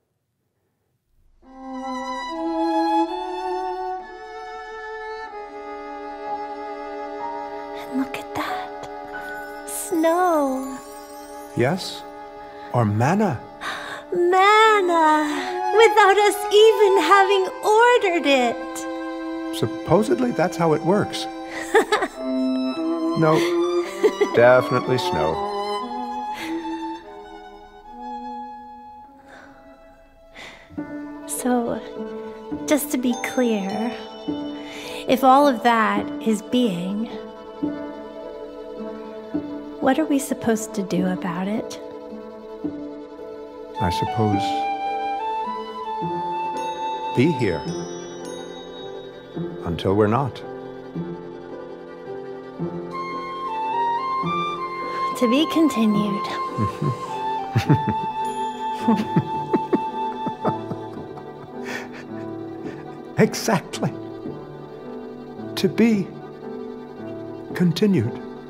And look at that. Snow. Yes? Or manna. Manna! Without us even having ordered it. Supposedly that's how it works. No, definitely snow. So, just to be clear, if all of that is being, what are we supposed to do about it? I suppose be here until we're not. To be continued. Exactly. To be continued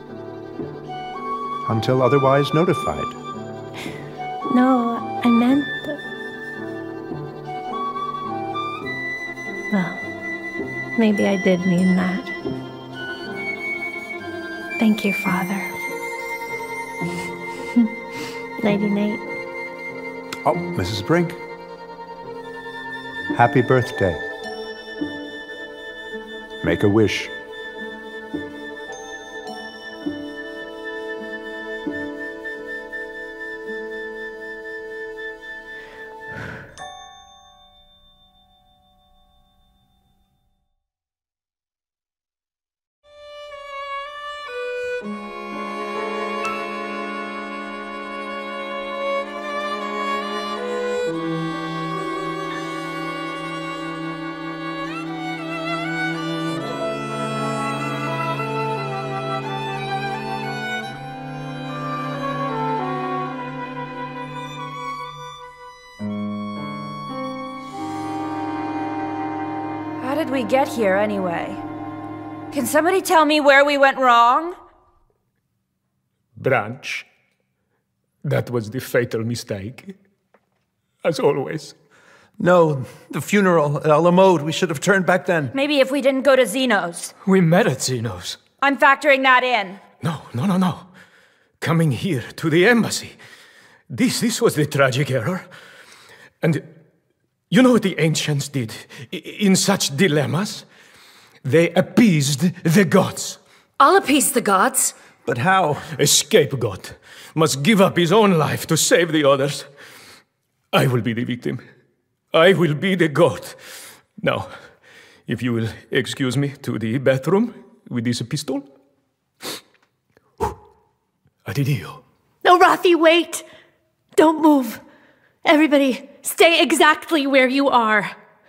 until otherwise notified. No, I meant the... Well, maybe I did mean that. Thank you, Father. Nighty night. Oh, Missus Brink. Happy birthday. Make a wish. How did we get here, anyway? Can somebody tell me where we went wrong? Branch. That was the fatal mistake. As always. No, the funeral at Alamode. We should have turned back then. Maybe if we didn't go to Zeno's. We met at Zeno's. I'm factoring that in. No, no, no, no. Coming here to the embassy. This, this was the tragic error. And you know what the ancients did in such dilemmas? They appeased the gods. I'll appease the gods. But how? A scapegoat must give up his own life to save the others. I will be the victim. I will be the goat. Now, If you will excuse me to the bathroom with this pistol. Adidio. No, Rafi, wait. Don't move. Everybody, stay exactly where you are.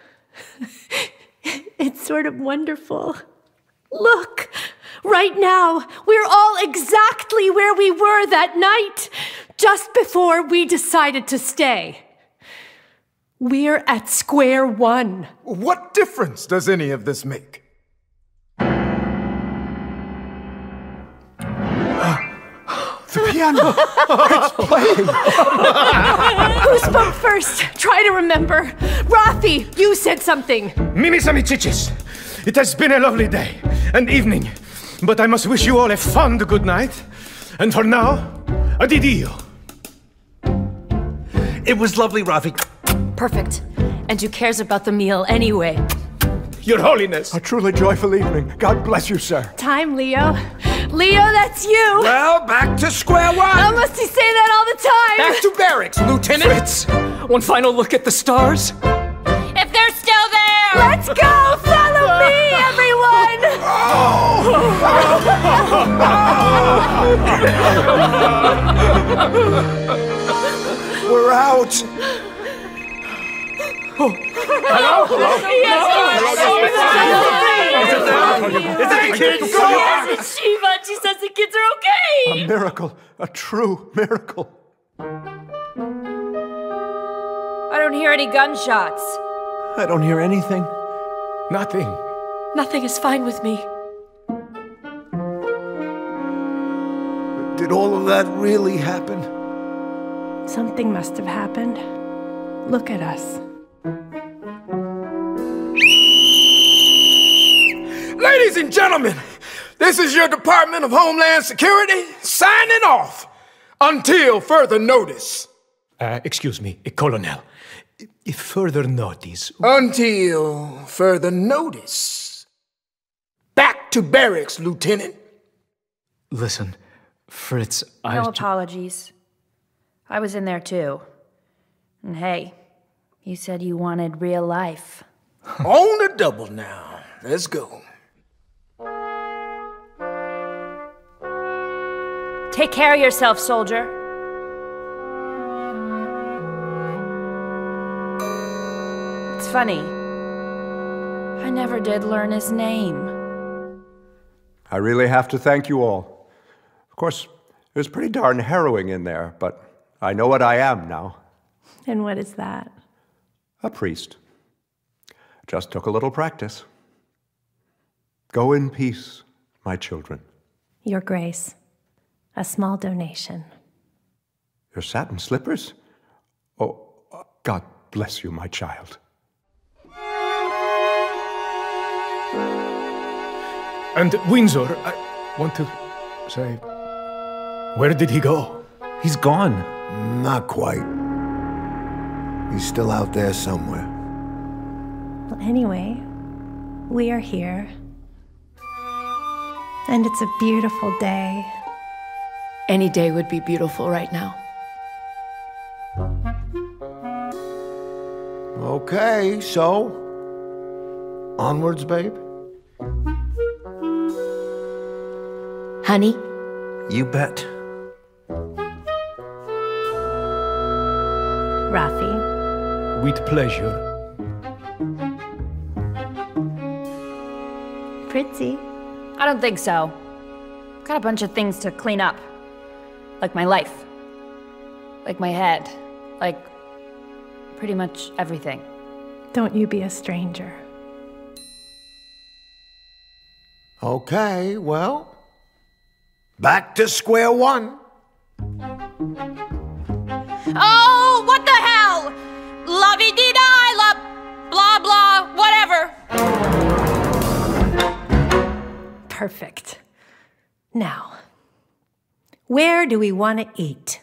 It's sort of wonderful. Look, right now, we're all exactly where we were that night, just before we decided to stay. We're at square one. What difference does any of this make? The piano! It's playing! Who spoke first? Try to remember. Rafi, you said something. Mimi Samichichis, it has been a lovely day and evening, but I must wish you all a fond good night. And for now, adidio. It was lovely, Rafi. Perfect. And who cares about the meal anyway? Your Holiness. A truly joyful evening. God bless you, sir. Time, Leo. Leo, that's you. Well, back to square one. How must he say that all the time? Back to barracks, Lieutenant. Fritz, one final look at the stars. If they're still there! Let's go! Follow me, everyone! We're out. Oh. Hello? Hello? Yes, Is it the kids? Yes, it's Shiva. She says the kids are okay. A miracle. A true miracle. I don't hear any gunshots. I don't hear anything. Nothing. Nothing is fine with me. Did all of that really happen? Something must have happened. Look at us. Ladies and gentlemen, this is your Department of Homeland Security signing off until further notice. Uh, excuse me, Colonel. If further notice... Until further notice. Back to barracks, Lieutenant. Listen, Fritz, I... No apologies. I was in there too. And hey, you said you wanted real life. On the double now. Let's go. Take care of yourself, soldier. It's funny. I never did learn his name. I really have to thank you all. Of course, it was pretty darn harrowing in there, but I know what I am now. And what is that? A priest. Just took a little practice. Go in peace, my children. Your Grace. A small donation. Your satin slippers? Oh, God bless you, my child. And Windsor, I want to say, where did he go? He's gone. Not quite. He's still out there somewhere. Well, anyway, we are here. And it's a beautiful day. Any day would be beautiful right now. Okay, so onwards, babe. Honey? You bet. Rafi. With pleasure. Fritzy. I don't think so. Got a bunch of things to clean up. Like my life. Like my head. Like pretty much everything. Don't you be a stranger. Okay, well, back to square one. Oh, what the hell? La-vi-di-da, la blah blah, whatever. Perfect. Now, where do we want to eat?